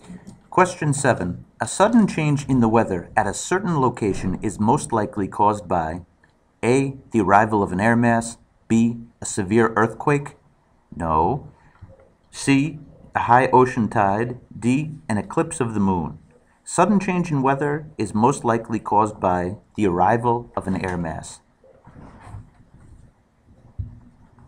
Question 7. A sudden change in the weather at a certain location is most likely caused by A. The arrival of an air mass. B. A severe earthquake. No. C. A high ocean tide. D. An eclipse of the moon. Sudden change in weather is most likely caused by the arrival of an air mass.